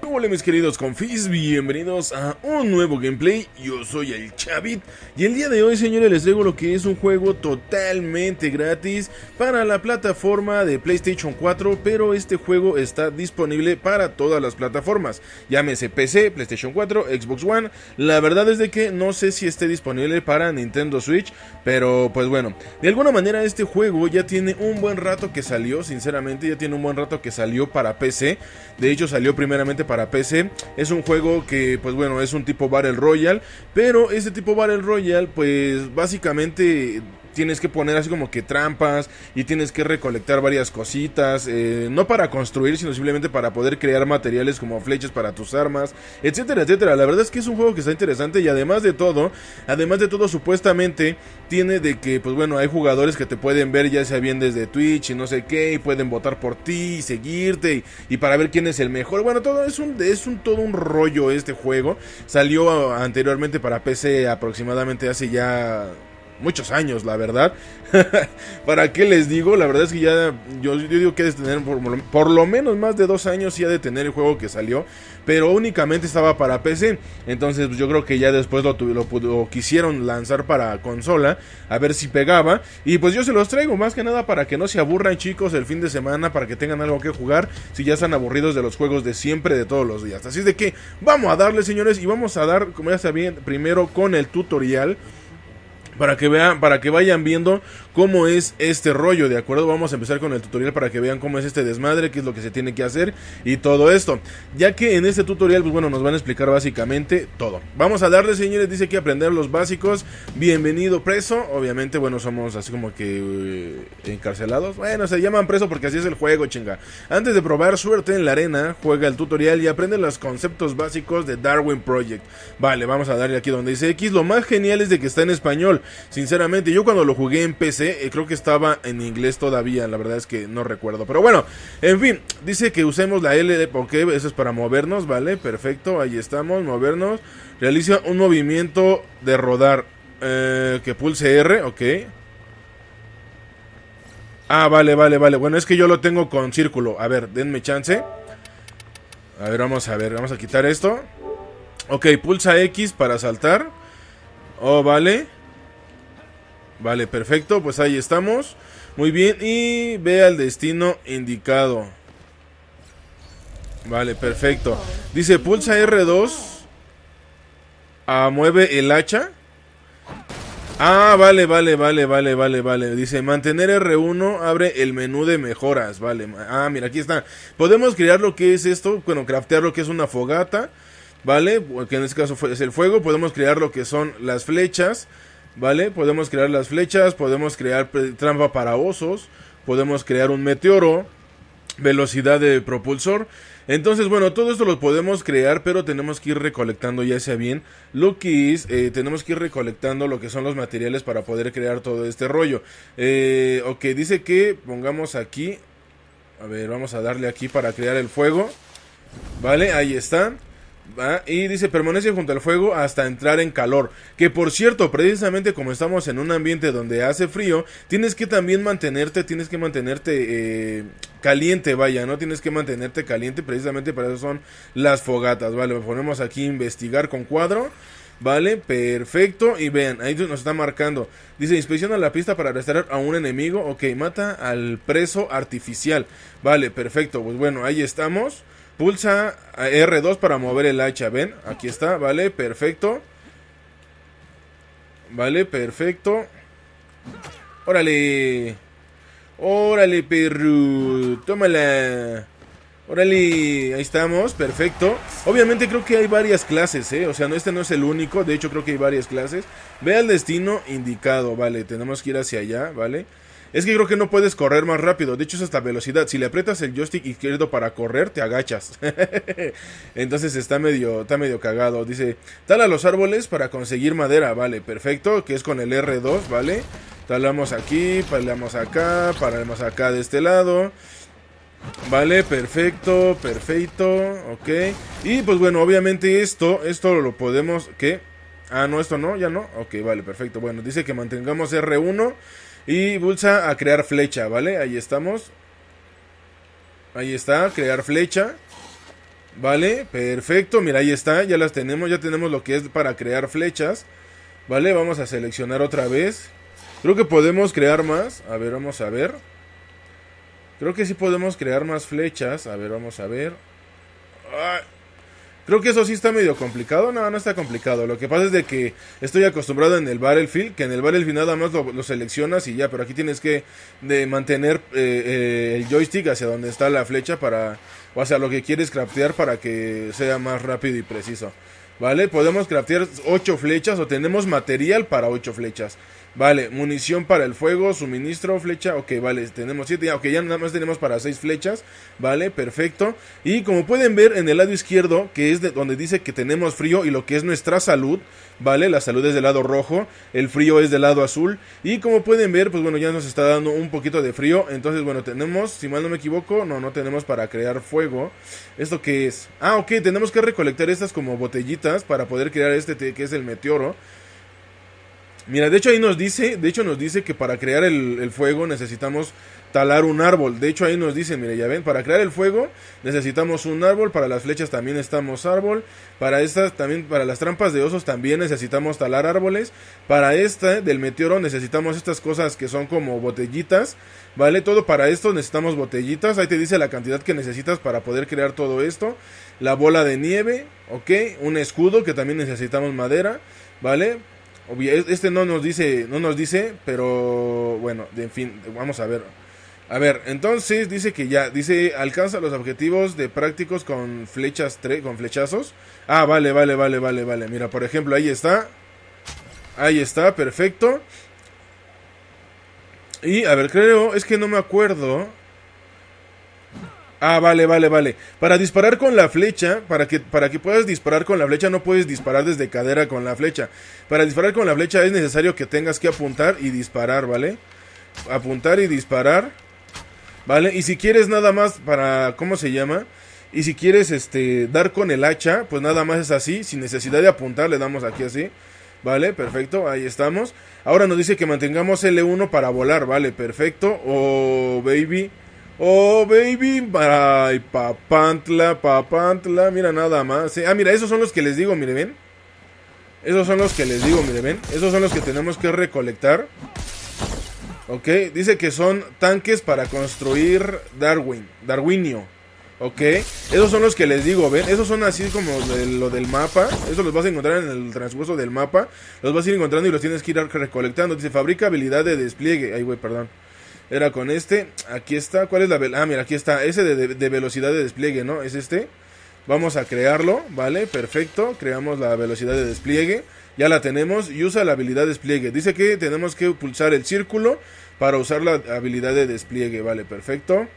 Hola mis queridos confis, bienvenidos a un nuevo gameplay. Yo soy el Chavit y el día de hoy, señores, les traigo lo que es un juego totalmente gratis para la plataforma de PlayStation 4, pero este juego está disponible para todas las plataformas, llámese PC, PlayStation 4, Xbox One. La verdad es de que no sé si esté disponible para Nintendo Switch, pero pues bueno, de alguna manera este juego ya tiene un buen rato que salió, sinceramente ya tiene un buen rato que salió para PC. De hecho salió primeramente para PC. Es un juego que pues bueno, es un tipo Battle Royale, pero este tipo Battle Royale pues básicamente tienes que poner así como que trampas y tienes que recolectar varias cositas, no para construir, sino simplemente para poder crear materiales como flechas para tus armas, etcétera, etcétera. La verdad es que es un juego que está interesante y además de todo supuestamente tiene de que, pues bueno, hay jugadores que te pueden ver ya sea bien desde Twitch y no sé qué, y pueden votar por ti y seguirte y para ver quién es el mejor. Bueno, todo todo un rollo este juego. Salió anteriormente para PC aproximadamente hace ya muchos años, la verdad. ¿Para qué les digo? La verdad es que ya yo digo que ha de tener por lo menos más de 2 años ya de tener el juego que salió, pero únicamente estaba para PC. Entonces pues, yo creo que ya después lo quisieron lanzar para consola, a ver si pegaba. Y pues yo se los traigo más que nada para que no se aburran, chicos, el fin de semana, para que tengan algo que jugar si ya están aburridos de los juegos de siempre, de todos los días. Así es de que vamos a darle, señores, y vamos a dar, como ya saben, primero con el tutorial, para que vean, para que vayan viendo cómo es este rollo, ¿de acuerdo? Vamos a empezar con el tutorial para que vean cómo es este desmadre, qué es lo que se tiene que hacer y todo esto. Ya que en este tutorial, pues bueno, nos van a explicar básicamente todo. Vamos a darle, señores, dice que aprender los básicos. Bienvenido preso. Obviamente, bueno, somos así como que encarcelados. Bueno, se llaman preso porque así es el juego, chinga. Antes de probar suerte en la arena, juega el tutorial y aprende los conceptos básicos de Darwin Project. Vale, vamos a darle aquí donde dice X. Lo más genial es de que está en español. Sinceramente, yo cuando lo jugué en PC, creo que estaba en inglés todavía, la verdad es que no recuerdo. Pero bueno, en fin, dice que usemos la L, ok, eso es para movernos, vale, perfecto, ahí estamos, movernos. Realiza un movimiento de rodar, que pulse R, ok. Ah, vale, bueno, es que yo lo tengo con círculo, a ver, denme chance. A ver, vamos a quitar esto. Ok, pulsa X para saltar. Oh, vale. Vale, perfecto, pues ahí estamos. Muy bien, y ve al destino indicado. Vale, perfecto. Dice, pulsa R2. Mueve el hacha. Ah, vale. Dice, mantener R1 abre el menú de mejoras. Vale, ah, mira, aquí está. Podemos crear lo que es esto. Bueno, craftear lo que es una fogata. Vale, que en este caso es el fuego. Podemos crear lo que son las flechas. Vale, podemos crear las flechas, podemos crear trampa para osos, podemos crear un meteoro, velocidad de propulsor. Entonces, bueno, todo esto lo podemos crear, pero tenemos que ir recolectando ya sea bien lo que es, tenemos que ir recolectando lo que son los materiales para poder crear todo este rollo. Ok, dice que pongamos aquí, a ver, vamos a darle aquí para crear el fuego. Vale, ahí está. Y dice, permanece junto al fuego hasta entrar en calor. Que por cierto, precisamente como estamos en un ambiente donde hace frío, tienes que también mantenerte caliente, vaya, ¿no? Tienes que mantenerte caliente, precisamente para eso son las fogatas, vale. Ponemos aquí investigar con cuadro. Vale, perfecto. Y vean, ahí nos está marcando. Dice, inspecciona la pista para arrestar a un enemigo. Ok, mata al preso artificial. Vale, perfecto, pues bueno, ahí estamos. Pulsa R2 para mover el hacha, ven, aquí está, vale, perfecto. Vale, perfecto. Órale. Órale, perro. Tómala. Órale, ahí estamos, perfecto. Obviamente creo que hay varias clases, o sea, este no es el único, de hecho creo que hay varias clases. Ve al destino indicado, vale, tenemos que ir hacia allá, vale. Es que creo que no puedes correr más rápido. De hecho es hasta velocidad. Si le aprietas el joystick izquierdo para correr, te agachas. Entonces está medio cagado. Dice, tala los árboles para conseguir madera. Vale, perfecto. Que es con el R2, vale. Talamos aquí, palamos acá de este lado. Vale, perfecto. Ok. Y pues bueno, obviamente esto lo podemos... ¿Qué? Ah, no, esto no, ya no. Ok, vale, perfecto. Bueno, dice que mantengamos R1 y pulsa a crear flecha, ¿vale? Ahí estamos. Ahí está, crear flecha. Vale, perfecto, mira, ahí está, ya las tenemos, ya tenemos lo que es para crear flechas. Vale, vamos a seleccionar otra vez. Creo que podemos crear más, a ver, vamos a ver. Creo que sí podemos crear más flechas, a ver, vamos a ver. Ay, creo que eso sí está medio complicado. No, no está complicado. Lo que pasa es de que estoy acostumbrado en el Battlefield, que en el Battlefield nada más lo seleccionas y ya, pero aquí tienes que mantener el joystick hacia donde está la flecha para, o hacia lo que quieres craftear para que sea más rápido y preciso. Vale, podemos craftear 8 flechas o tenemos material para 8 flechas. Vale, munición para el fuego, suministro, flecha, ok, vale, tenemos 7, ok, ya nada más tenemos para 6 flechas, vale, perfecto. Y como pueden ver en el lado izquierdo, que es donde dice que tenemos frío y lo que es nuestra salud, vale, la salud es del lado rojo, el frío es del lado azul. Y como pueden ver, pues bueno, ya nos está dando un poquito de frío, entonces bueno, tenemos, si mal no me equivoco, no tenemos para crear fuego. ¿Esto qué es? Ah, ok, tenemos que recolectar estas como botellitas para poder crear este que es el meteoro. Mira, de hecho ahí nos dice, que para crear el fuego necesitamos talar un árbol. De hecho ahí nos dice, mire, ya ven, para crear el fuego necesitamos un árbol, para las flechas también necesitamos árbol, para estas también, para las trampas de osos también necesitamos talar árboles, para esta del meteoro necesitamos estas cosas que son como botellitas, ¿vale? Todo para esto necesitamos botellitas, ahí te dice la cantidad que necesitas para poder crear todo esto. La bola de nieve, ok, un escudo que también necesitamos madera, ¿vale? Este no nos dice, pero bueno, en fin, vamos a ver. A ver, entonces dice que ya, dice, alcanza los objetivos de prácticos con flechas, con flechazos. Ah, vale, mira, por ejemplo, ahí está, perfecto. Y, a ver, creo, es que no me acuerdo. Ah, vale. Para disparar con la flecha, para que puedas disparar con la flecha, no puedes disparar desde cadera con la flecha. Para disparar con la flecha es necesario que tengas que apuntar y disparar, ¿vale? Apuntar y disparar, ¿vale? Y si quieres nada más para, ¿cómo se llama? Y si quieres dar con el hacha, pues nada más es así, sin necesidad de apuntar, le damos aquí así. Vale, perfecto, ahí estamos. Ahora nos dice que mantengamos L1 para volar, vale, perfecto. Oh, baby, ay, papantla, mira nada más. Ah, mira, esos son los que les digo, mire, ven. Esos son los que tenemos que recolectar. Ok, dice que son tanques para construir Darwinio. Ok, esos son los que les digo, ven, esos son así como lo del mapa. Eso los vas a encontrar en el transcurso del mapa. Los vas a ir encontrando y los tienes que ir recolectando. Dice, fabrica habilidad de despliegue. Ay, güey, perdón. Era con este, aquí está, ¿cuál es la velocidad? Ah, mira, aquí está, ese de velocidad de despliegue, ¿no? Es este. Vamos a crearlo, ¿vale? Perfecto, creamos la velocidad de despliegue. Ya la tenemos y usa la habilidad de despliegue. Dice que tenemos que pulsar el círculo para usar la habilidad de despliegue, ¿vale? Perfecto.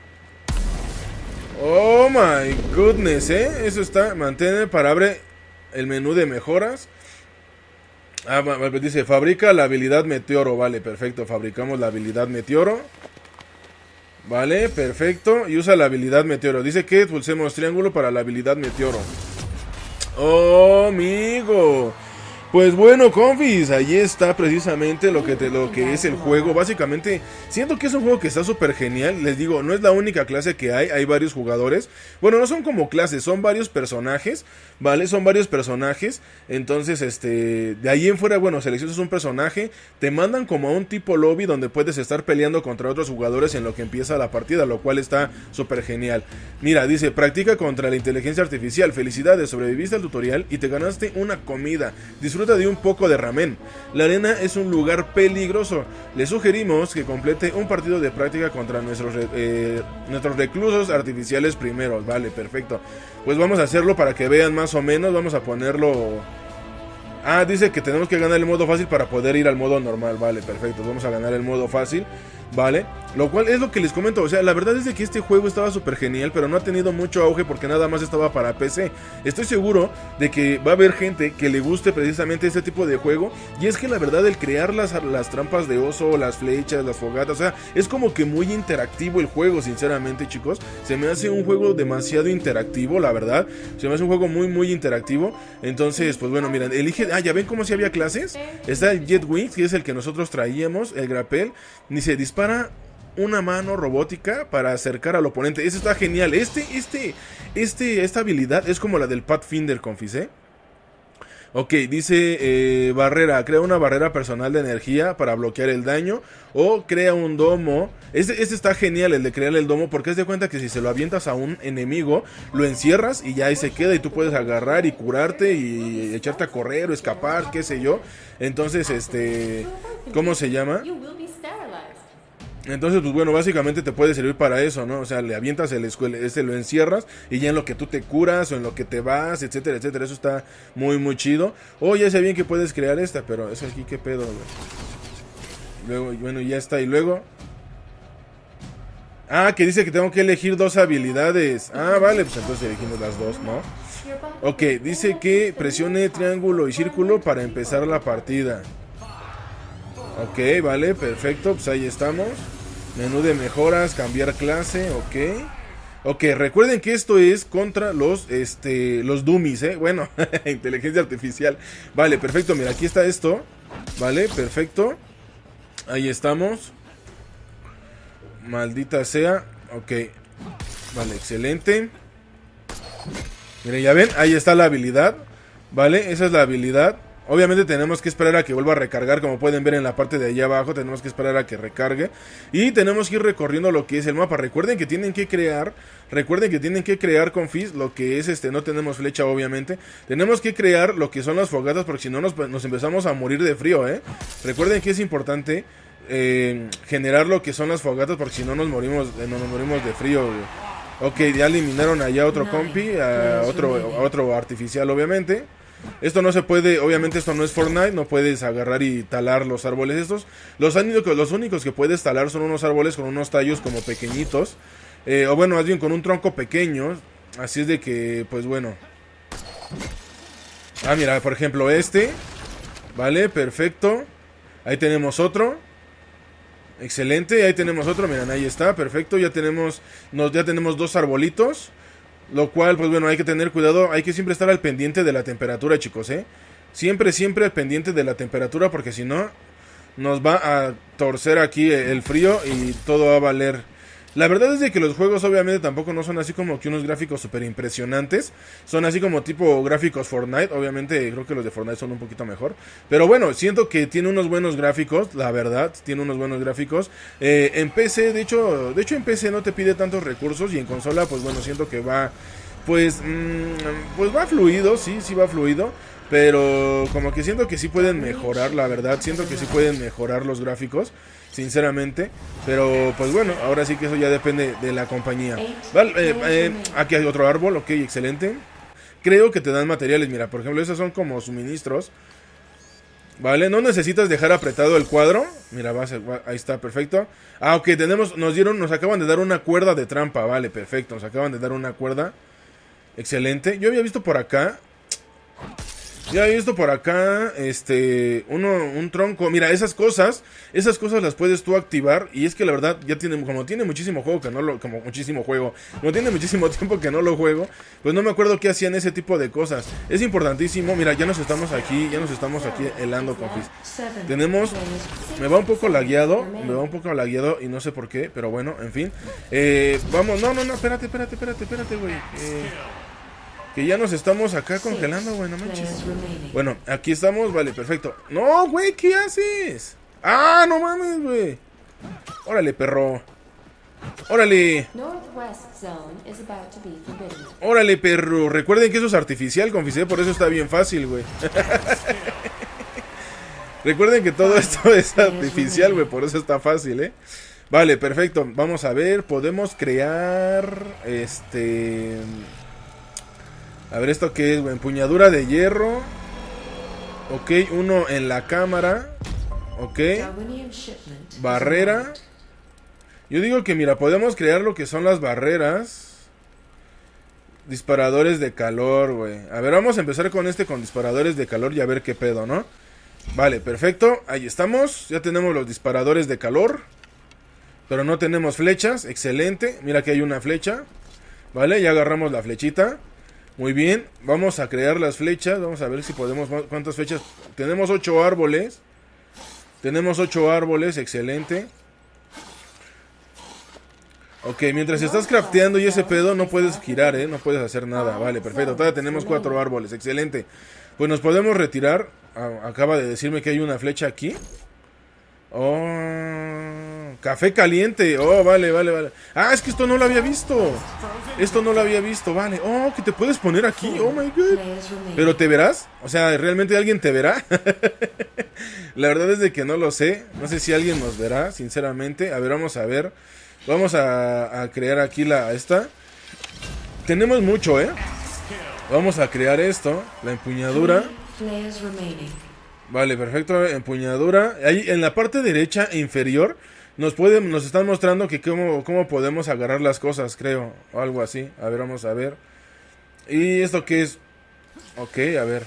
Oh my goodness, eso está, mantén para abre el menú de mejoras. Ah, dice, fabrica la habilidad meteoro, vale, perfecto, fabricamos la habilidad meteoro. Vale, perfecto, y usa la habilidad meteoro. Dice que pulsemos triángulo para la habilidad meteoro. Oh, amigo. Pues bueno, confis, ahí está precisamente lo que es el juego. Básicamente, siento que es un juego que está súper genial. Les digo, no es la única clase que hay varios jugadores. Bueno, no son como clases, son varios personajes, ¿vale? Son varios personajes. Entonces, de ahí en fuera, bueno, seleccionas un personaje, te mandan como a un tipo lobby donde puedes estar peleando contra otros jugadores en lo que empieza la partida, lo cual está súper genial. Mira, dice, practica contra la inteligencia artificial. Felicidades, sobreviviste al tutorial y te ganaste una comida. Disfruta de un poco de ramen. La arena es un lugar peligroso. Le sugerimos que complete un partido de práctica contra nuestros reclusos artificiales primero. Vale, perfecto. Pues vamos a hacerlo para que vean más o menos. Vamos a ponerlo... Ah, dice que tenemos que ganar el modo fácil para poder ir al modo normal. Vale, perfecto. Vamos a ganar el modo fácil. Vale, lo cual es lo que les comento, o sea, la verdad es de que este juego estaba súper genial, pero no ha tenido mucho auge porque nada más estaba para PC. Estoy seguro de que va a haber gente que le guste precisamente este tipo de juego, y es que la verdad el crear las trampas de oso, las flechas, las fogatas, o sea, es como que muy interactivo el juego, sinceramente, chicos. Se me hace un juego demasiado interactivo, la verdad, se me hace un juego muy interactivo. Entonces, pues bueno, miren, elige, ya ven como si había clases. Está el Jet Wings, que es el que nosotros traíamos, el Grapple, dice, dispara una mano robótica para acercar al oponente. Eso está genial. Esta habilidad es como la del Pathfinder, confis, ¿eh? Ok, dice barrera, crea una barrera personal de energía para bloquear el daño. O crea un domo. Este está genial, el de crear el domo, porque haz de cuenta que si se lo avientas a un enemigo, lo encierras y ya ahí se queda y tú puedes agarrar y curarte y echarte a correr o escapar, qué sé yo. Entonces, ¿cómo se llama? Entonces, pues bueno, básicamente te puede servir para eso, ¿no? O sea, le avientas lo encierras y ya en lo que tú te curas o en lo que te vas, etcétera, etcétera. Eso está muy, muy chido. Oh, ya sé bien que puedes crear esta, pero eso aquí, ¿qué pedo, güey? Luego, bueno, ya está. Y luego... Ah, que dice que tengo que elegir 2 habilidades. Ah, vale, pues entonces elegimos las 2, ¿no? Ok, dice que presione triángulo y círculo para empezar la partida. Ok, vale, perfecto, pues ahí estamos. Menú de mejoras, cambiar clase, ok. Ok, recuerden que esto es contra los dummies, bueno, inteligencia artificial. Vale, perfecto, mira, aquí está esto. Vale, perfecto. Ahí estamos. Maldita sea, ok. Vale, excelente. Miren, ya ven, ahí está la habilidad. Vale, esa es la habilidad. Obviamente tenemos que esperar a que vuelva a recargar. Como pueden ver en la parte de allá abajo, tenemos que esperar a que recargue. Y tenemos que ir recorriendo lo que es el mapa. Recuerden que tienen que crear confis, lo que es no tenemos flecha obviamente. Tenemos que crear lo que son las fogatas, porque si no nos empezamos a morir de frío, Recuerden que es importante generar lo que son las fogatas, porque si no nos morimos de frío, güey. Ok, ya eliminaron allá otro compi, a otro artificial obviamente. Esto no se puede, obviamente esto no es Fortnite, no puedes agarrar y talar los árboles estos. Los únicos que puedes talar son unos árboles con unos tallos como pequeñitos. O bueno, más bien con un tronco pequeño. Así es de que, pues bueno. Ah, mira, por ejemplo vale, perfecto. Ahí tenemos otro. Excelente, ahí tenemos otro, miren, ahí está, perfecto. Ya tenemos 2 arbolitos. Lo cual, pues bueno, hay que tener cuidado. Hay que siempre estar al pendiente de la temperatura, chicos, Siempre al pendiente de la temperatura, porque si no, nos va a torcer aquí el frío y todo va a valer. La verdad es de que los juegos obviamente tampoco no son así como que unos gráficos súper impresionantes. Son así como tipo gráficos Fortnite. Obviamente creo que los de Fortnite son un poquito mejor. Pero bueno, siento que tiene unos buenos gráficos. La verdad, tiene unos buenos gráficos. En PC, de hecho en PC no te pide tantos recursos. Y en consola, pues bueno, siento que va... Pues va fluido, sí va fluido. Pero como que siento que sí pueden mejorar, la verdad. Siento que sí pueden mejorar los gráficos, sinceramente. Pero pues bueno, ahora sí que eso ya depende de la compañía. Vale, aquí hay otro árbol, ok, excelente. Creo que te dan materiales, mira, por ejemplo, esos son como suministros. Vale, no necesitas dejar apretado el cuadro. Mira, ahí está, perfecto. Ah, ok, nos acaban de dar una cuerda de trampa. Vale, perfecto, nos acaban de dar una cuerda. Excelente, yo había visto por acá un tronco. Mira, esas cosas las puedes tú activar. Y es que la verdad, como tiene muchísimo tiempo que no lo juego, pues no me acuerdo qué hacían ese tipo de cosas. Es importantísimo. Mira, ya nos estamos aquí helando, confis. Me va un poco lagueado y no sé por qué, pero bueno, en fin. Vamos, no, espérate, güey. Que ya nos estamos acá congelando, güey, no manches. Bueno, aquí estamos, vale, perfecto. No, güey, ¿qué haces? Ah, no mames, güey. Órale, perro. Órale. Órale, perro. Recuerden que eso es artificial, confisé, por eso está bien fácil, güey. Recuerden que todo esto es artificial, güey, por eso está fácil, Vale, perfecto. Vamos a ver, podemos crear A ver, ¿esto qué es, güey? Empuñadura de hierro. Ok, uno en la cámara. Ok. Barrera. Yo digo que, mira, podemos crear lo que son las barreras. Disparadores de calor, güey. A ver, vamos a empezar con disparadores de calor y a ver qué pedo, ¿no? Vale, perfecto. Ahí estamos. Ya tenemos los disparadores de calor. Pero no tenemos flechas. Excelente. Mira que hay una flecha. Vale, ya agarramos la flechita. Muy bien, vamos a crear las flechas. Vamos a ver si podemos. ¿Cuántas flechas? Tenemos 8 árboles. Excelente. Ok, mientras estás crafteando y ese pedo, no puedes girar, no puedes hacer nada. Vale, perfecto, todavía tenemos 4 árboles, excelente. Pues nos podemos retirar. Acaba de decirme que hay una flecha aquí. Oh, café caliente. Oh, vale. Ah, es que esto no lo había visto. Vale. Oh, que te puedes poner aquí. Oh my god. ¿Pero te verás? O sea, ¿realmente alguien te verá? La verdad es de que no lo sé. No sé si alguien nos verá, sinceramente. A ver, vamos a ver. Vamos a crear aquí esta. Tenemos mucho, Vamos a crear esto. La empuñadura. Vale, perfecto, empuñadura. Ahí en la parte derecha inferior nos están mostrando que cómo podemos agarrar las cosas, creo, o algo así. A ver, vamos a ver. ¿Y esto qué es? Ok, a ver.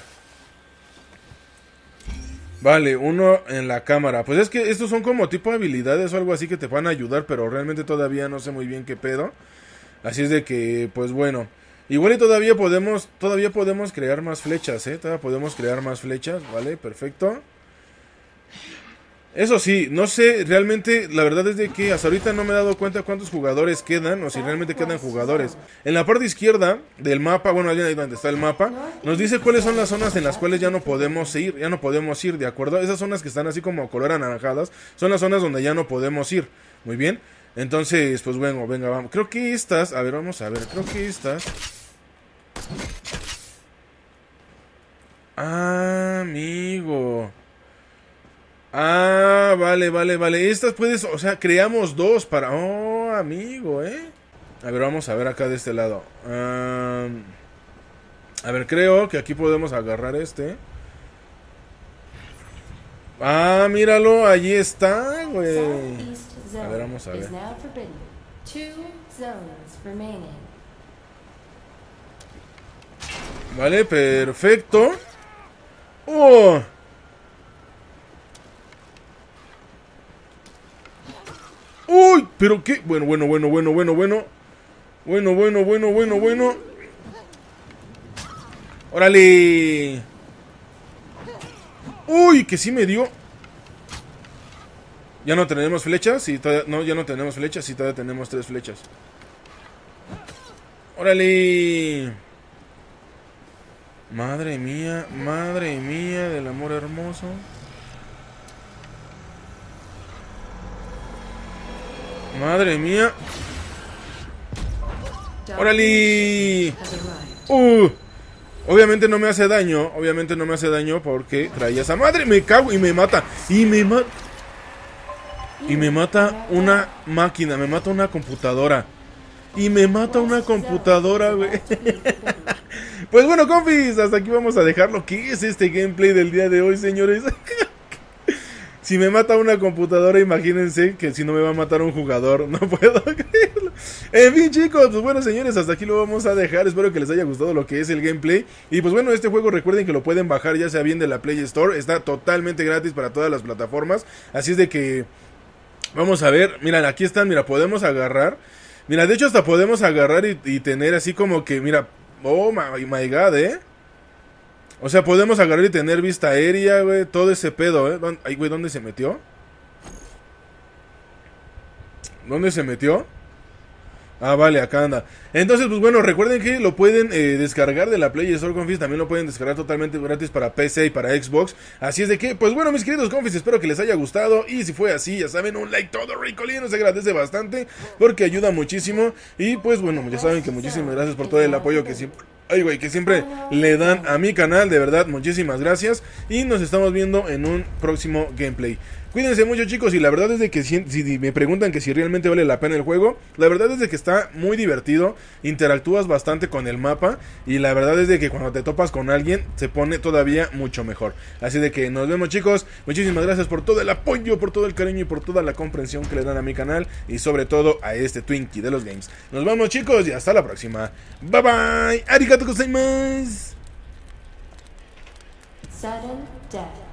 Vale, uno en la cámara. Pues es que estos son como tipo habilidades o algo así que te van a ayudar, pero realmente todavía no sé muy bien qué pedo. Así es de que, pues bueno. Igual y todavía podemos crear más flechas, Todavía podemos crear más flechas, ¿vale? Perfecto. Eso sí, no sé, realmente, la verdad es de que hasta ahorita no me he dado cuenta cuántos jugadores quedan, o si realmente quedan jugadores. En la parte izquierda del mapa, bueno, ahí donde está el mapa, nos dice cuáles son las zonas en las cuales ya no podemos ir, ¿de acuerdo? Esas zonas que están así como color anaranjadas, son las zonas donde ya no podemos ir, muy bien. Entonces, pues bueno, venga, vamos. Creo que estas, a ver, vamos a ver, creo que estas... Ah, amigo. Ah, vale. Estas puedes, o sea, creamos 2 para... Oh, amigo, A ver, vamos a ver acá de este lado. A ver, creo que aquí podemos agarrar este. Ah, míralo, allí está, güey. A ver, vamos a ver. Vale, perfecto. ¡Oh! ¡Uy! ¿Pero qué? Bueno. ¡Órale! ¡Uy! Que sí me dio. ¿Ya no tenemos flechas? Sí, no, ya no tenemos flechas. Sí, todavía tenemos 3 flechas. ¡Órale! Madre mía del amor hermoso. Madre mía. ¡Órale! Obviamente no me hace daño. Porque traía esa madre. Me cago y me mata. Y me mata una máquina. Me mata una computadora. Güey. Pues bueno, confis, hasta aquí vamos a dejarlo. ¿Qué es este gameplay del día de hoy, señores? Si me mata una computadora, imagínense que si no me va a matar un jugador. No puedo creerlo. En fin, chicos, pues bueno, señores, hasta aquí lo vamos a dejar. Espero que les haya gustado lo que es el gameplay. Y pues bueno, este juego recuerden que lo pueden bajar ya sea bien de la Play Store. Está totalmente gratis para todas las plataformas. Así es de que... Vamos a ver, miren, aquí están, mira, podemos agarrar. Mira, de hecho hasta podemos agarrar y tener así como que, mira... Oh my god, O sea, podemos agarrar y tener vista aérea, güey. Todo ese pedo, Ay, güey, ¿dónde se metió? Ah, vale, acá anda. Entonces, pues bueno, recuerden que lo pueden descargar de la Play Store, confis. También lo pueden descargar totalmente gratis para PC y para Xbox. Así es de que, pues bueno, mis queridos confis, espero que les haya gustado. Y si fue así, ya saben, un like todo ricolino se agradece bastante, porque ayuda muchísimo. Y pues bueno, ya saben que muchísimas gracias por todo el apoyo que siempre le dan a mi canal. De verdad, muchísimas gracias. Y nos estamos viendo en un próximo gameplay. Cuídense mucho, chicos, y la verdad es de que si me preguntan que si realmente vale la pena el juego, la verdad es de que está muy divertido, interactúas bastante con el mapa, y la verdad es de que cuando te topas con alguien, se pone todavía mucho mejor. Así de que nos vemos, chicos, muchísimas gracias por todo el apoyo, por todo el cariño y por toda la comprensión que le dan a mi canal, y sobre todo a este Twinkie de los games. Nos vemos, chicos, y hasta la próxima. Bye bye, arigato gozaimasu. Sudden death.